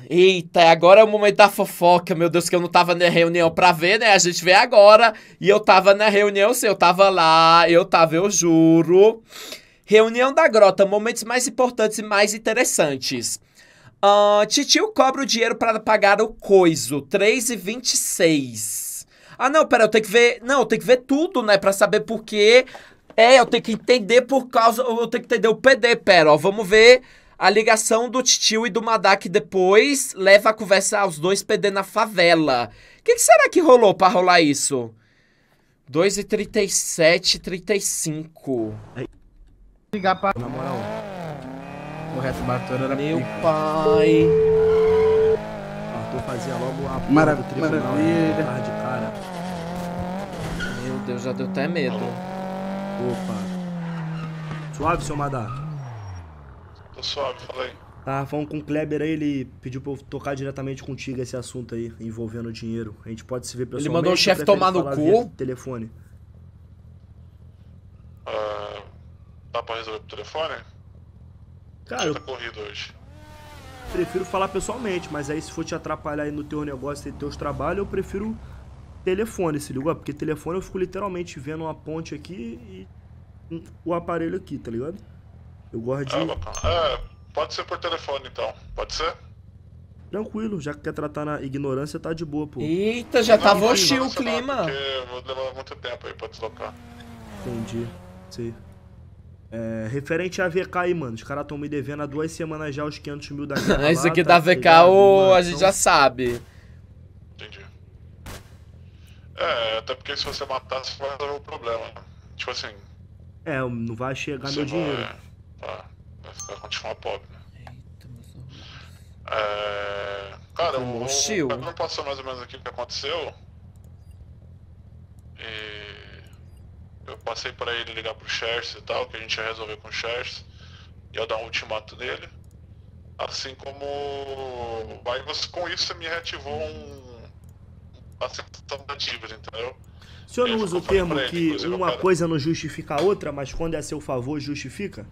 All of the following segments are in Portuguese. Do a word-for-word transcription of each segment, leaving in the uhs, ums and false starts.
Eita, agora é o momento da fofoca, meu Deus, que eu não tava na reunião pra ver, né? A gente vê agora. E eu tava na reunião, sim, eu tava lá, eu tava, eu juro. Reunião da grota, momentos mais importantes e mais interessantes. Uh, Titio cobra o dinheiro para pagar o coiso, três e vinte e seis. Ah, não, pera, eu tenho que ver... Não, eu tenho que ver tudo, né, pra saber por quê. É, eu tenho que entender por causa... Eu tenho que entender o P D, pera, ó, vamos ver... A ligação do Titio e do Madak depois leva a conversa aos dois P D na favela. O que, que será que rolou pra rolar isso? dois e trinta e sete, trinta e cinco. Ligar pra... Na moral. O resto batendo era Meu pica. pai. Arthur fazia logo a Marav porra do tribunal maravilha. de de cara. Meu Deus, já deu até medo. Opa. Suave, seu Madar. Tô suave, falei. Tava falando com o Kleber aí, ele pediu pra eu tocar diretamente contigo esse assunto aí, envolvendo dinheiro. A gente pode se ver pessoalmente. Ele mandou o chefe ou prefere tomar no falar cu? via telefone. Uh, dá pra resolver por telefone? Cara, eu Tá corrido hoje. prefiro falar pessoalmente, mas aí se for te atrapalhar aí no teu negócio e teus trabalhos, eu prefiro telefone, se ligou? Porque telefone eu fico literalmente vendo uma ponte aqui e o aparelho aqui, tá ligado? Eu gosto de... Ah, bacana. É, pode ser por telefone então. Pode ser? Tranquilo, já que quer tratar na ignorância, tá de boa, pô. Eita, já tava não, hostil não, o clima. Porque vou levar muito tempo aí pra deslocar. Entendi, sei. É, referente a V K aí, mano, os caras tão me devendo há duas semanas já os quinhentos mil da guerra Isso lá, aqui tá da V K ligado? o... Mano, a gente então- já sabe. Entendi. É, até porque se você matar, você vai resolver o problema. Tipo assim, É, não vai chegar você meu dinheiro. vai... Tá, vai continuar pobre. Eita, meus amores. É... Cara, Como o, o hostil. Pedro passou mais ou menos aqui o que aconteceu. E... Eu passei pra ele ligar pro Xerxes e tal, que a gente ia resolver com o Xerxes. Ia dar um ultimato nele. Assim como... Aí você, com isso você me reativou um... a sensação da dívida, entendeu? O senhor não Eu usa o falei termo pra ele, que inclusive, eu uma quero- coisa não justifica a outra, mas quando é a seu favor, justifica?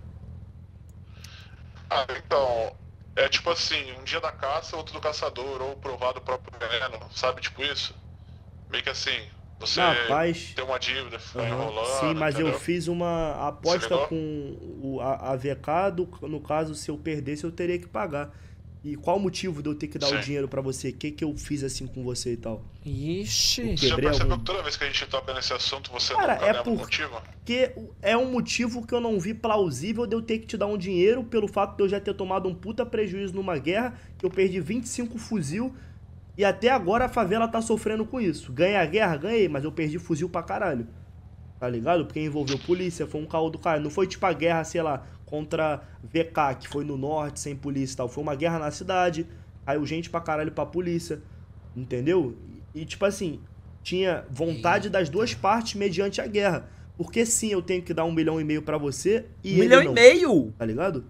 Ah, então... É tipo assim, um dia da caça, outro do caçador, ou provado o próprio veneno, sabe? Tipo isso. Meio que assim, você Rapaz, tem uma dívida, fica aham, enrolando, sim, mas entendeu? eu fiz uma aposta ligou? com o, a, a V K, do, no caso, se eu perdesse, eu teria que pagar. E qual o motivo de eu ter que dar o Sim. dinheiro pra você? O que que eu fiz assim com você e tal? Ixi. Você já quebrei percebeu algum- que toda vez que a gente toca nesse assunto, você Cara, nunca é lembra o por- motivo? Porque é um motivo que eu não vi plausível de eu ter que te dar um dinheiro pelo fato de eu já ter tomado um puta prejuízo numa guerra, que eu perdi vinte e cinco fuzil e até agora a favela tá sofrendo com isso. Ganhei a guerra? Ganhei, mas eu perdi fuzil pra caralho. Tá ligado? Porque envolveu polícia, foi um caô do cara. Não foi tipo a guerra, sei lá, contra V K, que foi no norte, sem polícia e tal. Foi uma guerra na cidade, caiu gente pra caralho pra polícia. Entendeu? E, e, tipo assim, tinha vontade das duas partes mediante a guerra. Porque sim, eu tenho que dar um milhão e meio pra você e Um ele milhão e não. meio? Tá ligado?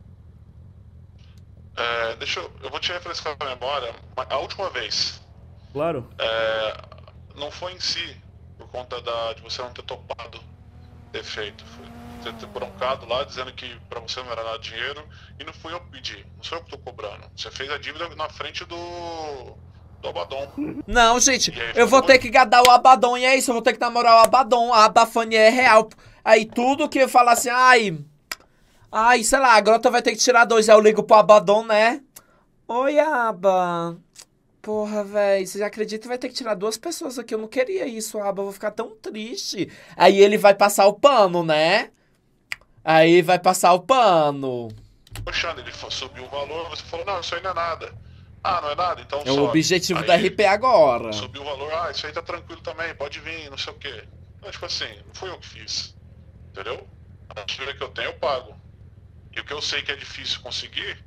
É, deixa eu, eu vou te refrescar a memória. A última vez, Claro. é, não foi em si por conta da, de você não ter topado ter feito. Foi você ter broncado lá dizendo que pra você não era nada de dinheiro e não fui eu que pedi. Não sou eu que tô cobrando. Você fez a dívida na frente do, do Abaddon. Não, gente, E aí, eu vou foi? ter que gadar o Abaddon, e é isso, eu vou ter que namorar o Abaddon, a Abafania é real. Aí tudo que eu falar assim, ai, ai, sei lá, a grota vai ter que tirar dois, aí eu ligo pro Abaddon, né? Oi, Aba. Porra, véi, você já acredita que vai ter que tirar duas pessoas aqui? Eu não queria isso, Aba, eu vou ficar tão triste. Aí ele vai passar o pano, né? Aí vai passar o pano. Poxa, ele fa- subiu o valor, você falou, não, isso aí não é nada. Ah, não é nada? Então É o sobe. objetivo Aí da R P agora. Subiu o valor, ah, isso aí tá tranquilo também, pode vir, não sei o quê. Então, tipo assim, não fui eu que fiz. Entendeu? A dívida que eu tenho, eu pago. E o que eu sei que é difícil conseguir,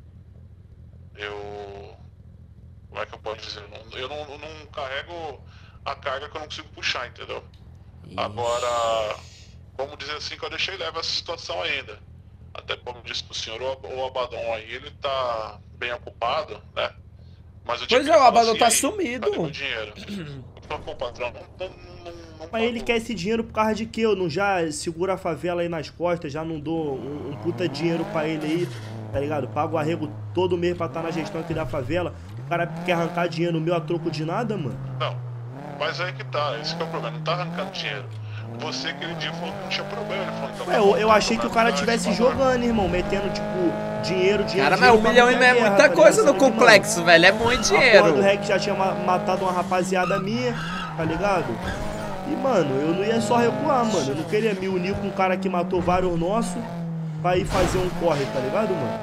eu... Como é que eu posso dizer? Eu não, eu não, eu não carrego a carga que eu não consigo puxar, entendeu? Agora, vamos dizer assim que eu deixei leve essa situação ainda. Até como disse pro senhor, o o Abaddon aí, ele tá bem ocupado, né? Mas eu Pois tive é, que o falar Abaddon assim, tá "Aí, sumido." cadê meu dinheiro? Eu Pô, patrão, não, não, não, não Mas ele quer esse dinheiro por causa de quê? Eu não já seguro a favela aí nas costas, já não dou um, um puta dinheiro pra ele aí, tá ligado? Pago o arrego todo mês pra estar na gestão aqui da favela. O cara quer arrancar dinheiro meu a troco de nada, mano? Não, mas aí que tá, esse que é o problema, não tá arrancando dinheiro. Você aquele dia falou que não tinha problema, ele falou, então, Ué, eu, eu achei que o cara tivesse jogando, irmão, metendo, tipo, dinheiro, dinheiro, Cara, mas dinheiro um pra milhão e manter meio a é guerra, muita tá coisa ligado? no Sendo que, complexo, velho. É muito mano, a porra do dinheiro. Rec já tinha ma- matado uma rapaziada minha, tá ligado? E, mano, eu não ia só recuar, mano. Eu não queria me unir com um cara que matou vários nossos pra ir fazer um corre, tá ligado, mano?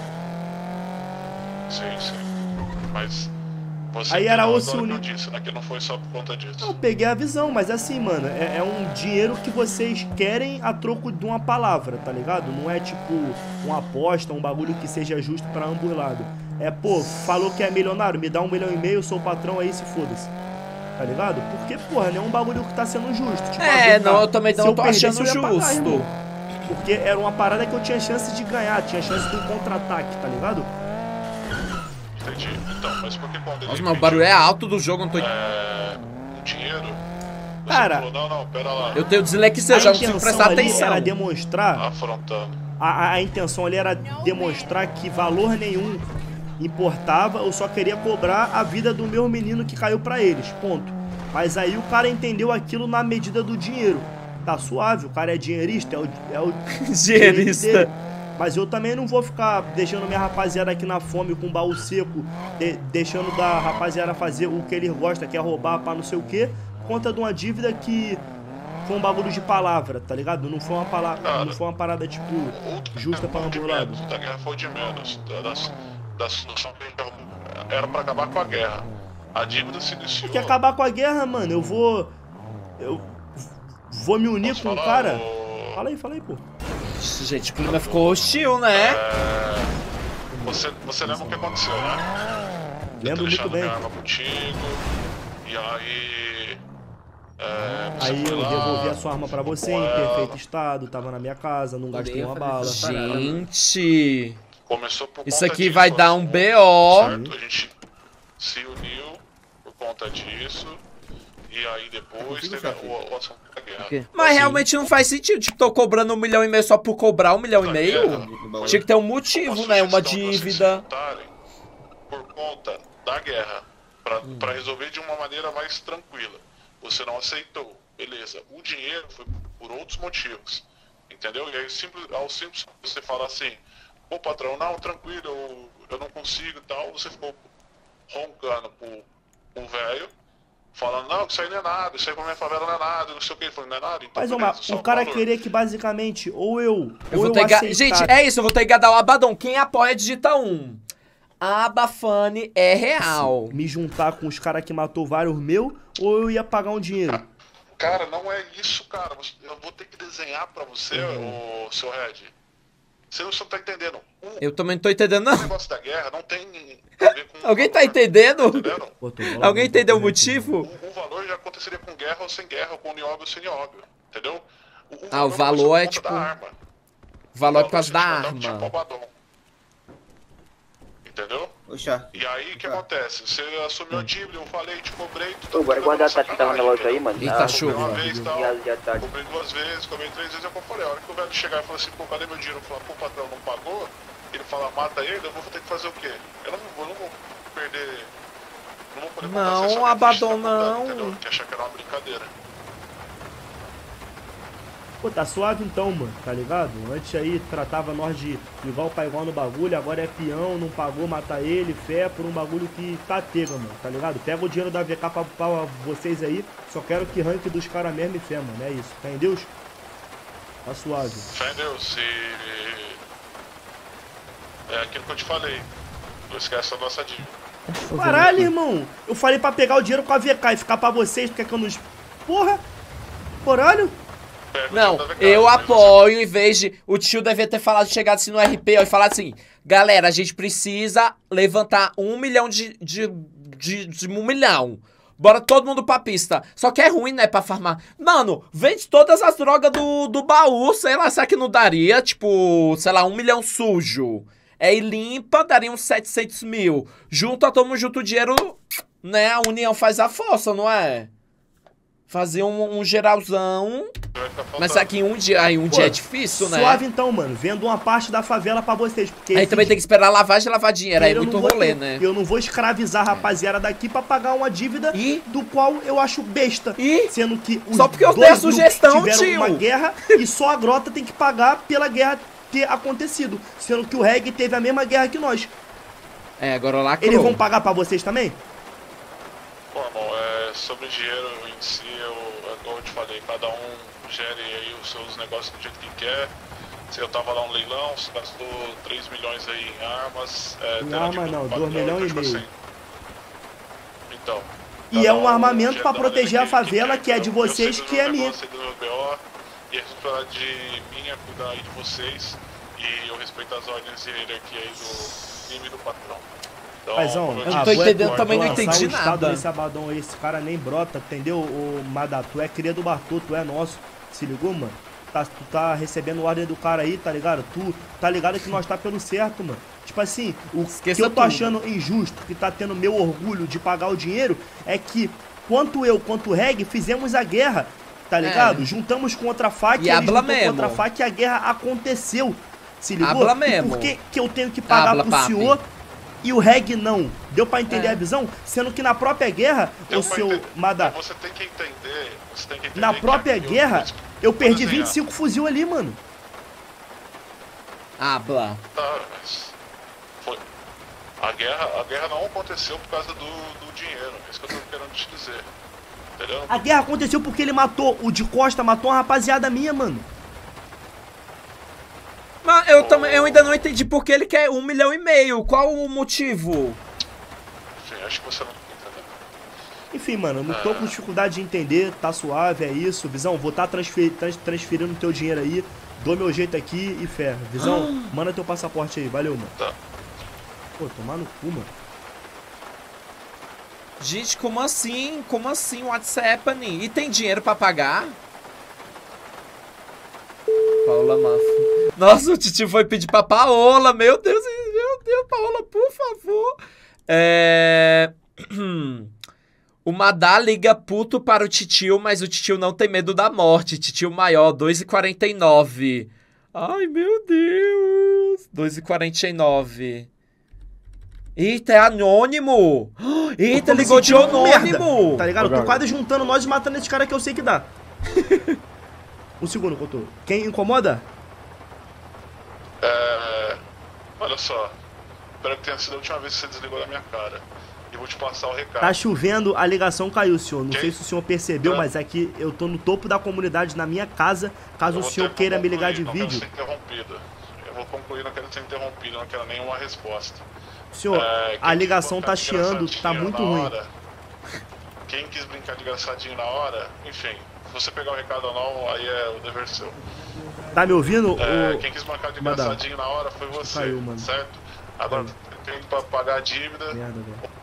Sim, sim. Mas você Aí era entendeu o se agora que eu unir. disse, né? Que não foi só por conta disso. Eu peguei a visão, mas assim, mano, é, é um dinheiro que vocês querem a troco de uma palavra, tá ligado? Não é tipo uma aposta, um bagulho que seja justo pra ambos lados. É, pô, falou que é milionário, me dá um milhão e meio, eu sou o patrão aí, se foda-se. Tá ligado? Porque, porra, não é um bagulho que tá sendo justo. Tipo, É, a não, eu também se não eu tô perdesse, achando eu ia pagar, justo. irmão. Porque era uma parada que eu tinha chance de ganhar, tinha chance de um contra-ataque, tá ligado? Entendi. Então, mas por que quando ele Nossa, mas o pediu, barulho é alto do jogo, não tô... é, o dinheiro, você Cara, falou, não, não, pera lá, Eu tenho dislexia, A já não consigo intenção prestar ali atenção. era demonstrar... afrontando. A, a, a intenção ali era demonstrar que valor nenhum importava, eu só queria cobrar a vida do meu menino que caiu pra eles, ponto. Mas aí o cara entendeu aquilo na medida do dinheiro. Tá suave, o cara é dinheirista, é o, é o Dinheirista. direito dele. Mas eu também não vou ficar deixando minha rapaziada aqui na fome com baú seco, de- deixando da rapaziada fazer o que eles gostam, que é roubar pra não sei o quê, por conta de uma dívida que foi um bagulho de palavra, tá ligado? Não foi uma, pala Cara, não foi uma parada, tipo, Outra justa pra guerra foi ambos de lados. menos, da guerra foi de menos. Da, da, da solução que a gente arrumou era pra acabar com a guerra. A dívida se iniciou. Porque acabar com a guerra, mano, eu vou... Eu vou me unir Posso com o falar, cara... ô- Fala aí, fala aí, pô. Gente, o clima ficou hostil, né? É, Você, você lembra o que aconteceu, né? Lembro muito bem. Minha arma contigo, e aí. É, você Aí foi eu lá, devolvi a sua arma pra você em com ela, perfeito estado, tava na minha casa, não gastei uma bala. Gente... Começou por Isso conta aqui disso, vai dar um assunto, B O certo? A gente se uniu por conta disso. E aí depois teve o, o assunto da guerra. Mas Assim, realmente não faz sentido. Tipo, tô cobrando um milhão e meio só por cobrar um milhão e da meio? guerra foi Tinha que ter um motivo, né? Uma sugestão de vocês se dívida. juntarem por conta da guerra, pra, pra resolver de uma maneira mais tranquila. Você não aceitou, beleza. O dinheiro foi por outros motivos, entendeu? E aí, simples, ao simples você fala assim, pô, patrão, não, tranquilo, eu, eu não consigo e tal, você ficou roncando pro, pro velho, falando, não, isso aí não é nada, isso aí pra minha favela não é nada, não sei o que, ele falou, não é nada, então Mas, ô, beleza, Mar, só o cara valor. queria que basicamente, ou eu, Eu ou vou eu ter que... aceitar... Gente, é isso, eu vou ter que dar o Abaddon. Quem apoia, digita um. Abafane é real. me juntar com os caras que matou vários meus, ou eu ia pagar um dinheiro. Cara, não é isso, cara. Eu vou ter que desenhar pra você, Uhum. o seu Red. Você não tá entendendo. O Eu também não tô entendendo, não. negócio da guerra não tem a ver com... Alguém tá entendendo? entendendo? Pô, tô bolado, Alguém tô entendeu o correto. motivo? O, o valor já aconteceria com guerra ou sem guerra, ou com nióbio ou sem nióbio. Entendeu? O, Ah, o vai ser valor por é, conta tipo, da arma. O valor é por causa se da descontar um tipo arma. Abaddon. Entendeu? Oxa. E aí o que acontece? Você assumiu a dívida, eu falei, te cobrei, tu tá Ô, bora pegando guardar a uma taxa que tava na sacanagem, loja aí, entendeu? mano. Eita, Ah, chuva. Cobrei uma vez e tal. Já, já tá. Cobrei duas vezes, cobrei três vezes, eu falei, a hora que o velho chegar e falar assim, pô, cadê meu dinheiro? Eu falar, pô, o patrão não pagou, ele fala, mata ele, eu vou ter que fazer o quê? Eu não vou, não vou perder, não vou poder contar Não, se essa minha Abaddon, ficha tá contando, não. entendeu? Que achar que era uma brincadeira. Pô, tá suave então, mano, tá ligado? Antes aí tratava nós de igual pra igual no bagulho, agora é peão, não pagou, mata ele, fé, por um bagulho que tá tega, mano, tá ligado? Pega o dinheiro da V K pra, pra vocês aí, só quero que ranque dos caras mesmo e fé, mano, é isso. Fé em Deus? Tá suave. Fé em Deus, e... é aquilo que eu te falei, não esquece da nossa dívida. Caralho, irmão, eu falei pra pegar o dinheiro com a V K e ficar pra vocês, porque é que eu não... Porra! Caralho! Pega o Não, dinheiro da V K, eu mas apoio, em vez de... O tio devia ter falado, chegado assim no R P ó, e falado assim, galera, a gente precisa levantar um milhão de... de, de, de um milhão. Bora todo mundo pra pista. Só que é ruim, né, pra farmar. Mano, vende todas as drogas do, do baú, sei lá, será que não daria, tipo, sei lá, um milhão sujo. É, e limpa, daria uns setecentos mil. Junta, toma junto o dinheiro, Né? A união faz a força, não é? Fazer um, um geralzão. Mas aqui em um dia, aí um Pô, dia é difícil, né? Suave então, mano. Vendo uma parte da favela pra vocês. Porque Aí esses- também tem que esperar lavagem e lavar dinheiro. Aí é eu muito não vou- rolê, eu- né? Eu não vou escravizar a rapaziada daqui pra pagar uma dívida E? do qual eu acho besta. E? Sendo que os Só porque eu dois dei a grupos sugestão, tiveram tio. uma guerra e só a Grota tem que pagar pela guerra ter acontecido. Sendo que o Reg teve a mesma guerra que nós. É, agora lacrou. Eles vão pagar pra vocês também? Bom, irmão, é, sobre dinheiro em si, eu, como eu te falei, cada um gere aí os seus negócios do jeito que quer. Se eu tava lá no leilão, você gastou três milhões aí em armas. É, Em tendo a arma dívida não, do dois patrão, milhões então, e tipo meio. assim, Então. E cada é um armamento gera pra da proteger maneira a favela, que é de eu- eu vocês, sei do que é meu minha. negócio, eu sei do meu B O, e a responsabilidade minha é cuidar aí de vocês. E eu respeito as ordens e hierarquia aí do time do patrão. Então, Paizão, como eu não ah, tô vou- entendendo vou também, não lançar entendi o estado nada. desse abadão aí, esse cara nem brota, entendeu? O Madá, tu é cria do Bartô, tu é nosso. Se ligou, mano? Tá, tu tá recebendo ordem do cara aí, tá ligado? Tu tá ligado que nós tá pelo certo, mano. Tipo assim, o Esqueça que eu tô tudo. achando injusto, que tá tendo meu orgulho de pagar o dinheiro, é que quanto eu, quanto o Reg, fizemos a guerra, tá ligado? É. Juntamos contra a faca E eles habla juntam mesmo. contra a faca e a guerra aconteceu. Se ligou? Habla E mesmo. por que, que eu tenho que pagar Habla, pro papi. senhor e o Reg não? Deu pra entender É. a visão? Sendo que na própria guerra, Deu o pra seu entender. Madá, Você tem que entender. Você tem que entender na que própria aqui eu- guerra, eu vou perdi desenhar. vinte e cinco fuzil ali, mano. Habla. Tá, mas. Foi. A guerra, a guerra não aconteceu por causa do, do dinheiro. É isso que eu tô querendo te dizer. Entendeu? A guerra aconteceu porque ele matou, o de Costa matou uma rapaziada minha, mano. Mas eu, também, eu ainda não entendi por que ele quer um milhão e meio. Qual o motivo? Enfim, acho que você não entendeu. Enfim, mano, eu não tô com dificuldade de entender, tá suave, é isso. Visão, vou tá transfer, trans, transferindo teu dinheiro aí, dou meu jeito aqui e fé. Visão, manda teu passaporte aí, valeu, mano. Tá. Pô, tomar no cu, mano. Gente, como assim? Como assim? What's happening? E tem dinheiro pra pagar? Paola Mafra. Nossa, o titio foi pedir pra Paola. Meu Deus, meu Deus, Paola, por favor. É... O Madá liga puto para o titio, mas o titio não tem medo da morte. Titio maior, dois e quarenta e nove. Ai, meu Deus. dois e quarenta e nove. Eita, é anônimo. Eita, Tô me ligou de sentindo um merda, anônimo. Tá ligado? Eu tô quase juntando nós e matando esse cara que eu sei que dá. Um segundo, Couto. Quem incomoda? É. Olha só. Espero que tenha sido a última vez que você desligou da minha cara. E vou te passar o recado. Tá chovendo, a ligação caiu, senhor. Não Quem? sei se o senhor percebeu, Tá. mas aqui eu tô no topo da comunidade, na minha casa. Caso Eu o vou senhor ter- queira vou me ligar de concluir, vídeo. Não quero ser interrompido. Eu vou concluir, não quero ser interrompido, não quero nenhuma resposta. Senhor, É, quem a quis ligação brincar tá de chiando, tá engraçadinho muito na ruim. hora, quem quis brincar de engraçadinho na hora, enfim, se você pegar o recado ou não, aí é o dever seu. Tá me ouvindo? É, Ô, quem quis brincar de Madame. engraçadinho na hora foi você, Caiu, mano. certo? Agora, tem pra pagar a dívida. Merda, velho.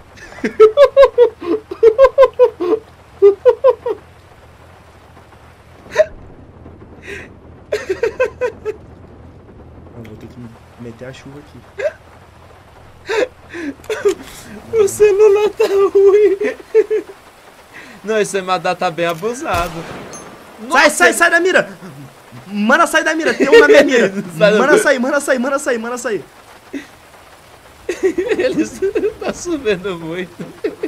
Eu vou ter que meter a chuva aqui. O celular tá ruim. Não, esse Madá tá bem abusado. Sai, sai, sai da mira! Mana, sai da mira, tem um na minha mira. Sai da Mana, mira. sai, mana, sai, mana, sai, mana, sai. Eles tá chovendo muito.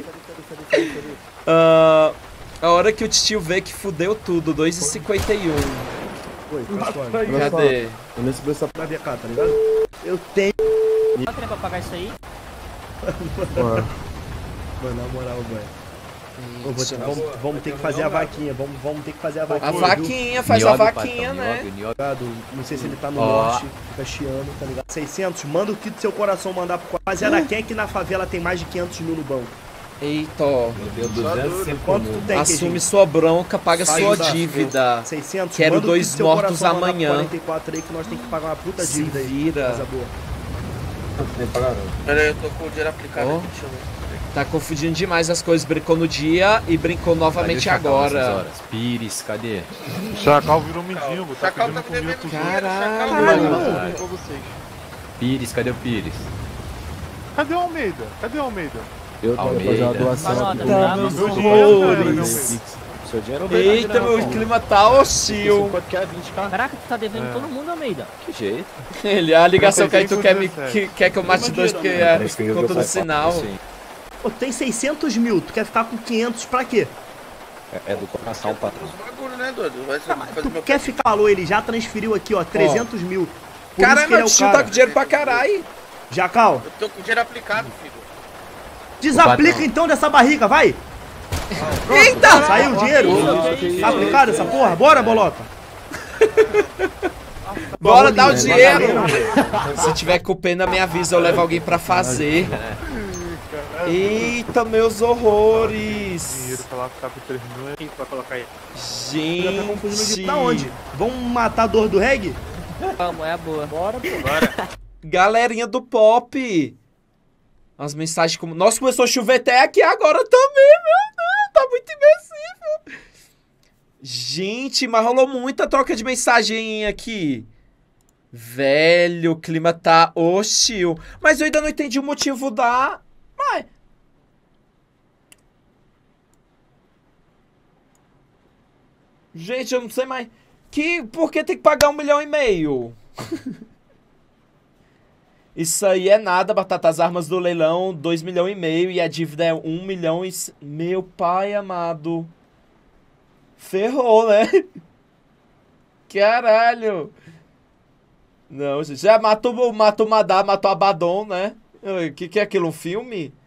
Ah, a hora que o tio vê que fudeu tudo, dois e cinquenta e um. Oi, conforme. Cadê? Eu nem sabia essa Vai ver cá, tá ligado? Eu tenho. Tá querendo pra pagar isso aí? porra. Mano, na moral, velho. Ô, vou te- vamos, vamos ter que fazer a vaquinha, vamos, vamos ter que fazer a vaquinha. A viu? vaquinha, faz a Nióbio, vaquinha, patrão, né? nióbio, nióbio. Ligado? Não sei se ele tá no Ó. norte, fica chiando, tá ligado? seiscentos, manda o que do seu coração mandar pro rapaziada. Quem é que na favela tem mais de quinhentos mil no banco? Eita, ó. Meu Deus, duzentos e cinco Quanto tu mil. tem, Assume Queijinho? sua bronca, paga Faz sua ajudar. dívida. seiscentos, Quero manda o dois que do seu mortos coração mandar pro amanhã. quarenta e quatro aí que nós temos que pagar uma puta Se dívida aí. vira. Coisa boa. Nem pagaram. Pera aí, eu tô com o dinheiro aplicado Ó. aqui, deixa eu ver. Tá confundindo demais as coisas. Brincou no dia e brincou novamente Cadê o Chacal nessas agora. horas? Pires, cadê? Chacal virou mendigo, tá Chacal pedindo tá me comida devendo pros dinheiro, Caralho. Chacal. Caralho, Mano, mano. pra vocês. Pires, cadê o Pires? Cadê o Almeida? Cadê o Almeida? Eu tô fazendo uma doação. Tá, meus horrores. Seu dinheiro Eita, meu clima tá hostil. Quanto que é vinte k? Caraca, tu tá devendo todo mundo, Almeida. Que jeito. Ele, a ligação que aí tu quer, me, que, quer que eu mate dois porque é por conta do sinal. Pô, tem seiscentos mil, tu quer ficar com quinhentos pra quê? É, é do coração, patrão. Bagulho, né, doido? Vai ser, fazer Tu meu quer ficar, alô, ele já transferiu aqui, ó, trezentos mil. Por isso que Caramba, ele é o o tio tá cara. com dinheiro pra caralho. Jacal, Eu tô com dinheiro aplicado, filho. desaplica então dessa barriga, vai! Eita! Saiu o dinheiro? Tá aplicado essa porra? Bora, bolota! Bora dar o Bolinha, dinheiro! bolinha. Se tiver com pena, me avisa, eu levo alguém pra fazer. Eita, meus horrores! Dinheiro pra lá ficar por três mil. Quem vai colocar aí? Já tá confundindo de Gente! tá onde? Vamos matar a dor do reggae? Vamos, é a boa. Bora, pô. Bora. Galerinha do pop! As mensagens como... Nossa, começou a chover até aqui agora também, meu Deus! Tá muito imbecil! Gente, mas rolou muita troca de mensagem aqui. Velho, o clima tá hostil. Mas eu ainda não entendi o motivo da... Mas... Gente, eu não sei mais... Que... Por que tem que pagar um milhão e meio? Isso aí é nada, Batata. As armas do leilão, dois milhões e meio. E a dívida é um milhão e... Meu pai amado. Ferrou, né? Caralho. Não, gente. Já matou, matou o Madá, matou Abaddon, né? O que, que é aquilo? Um filme?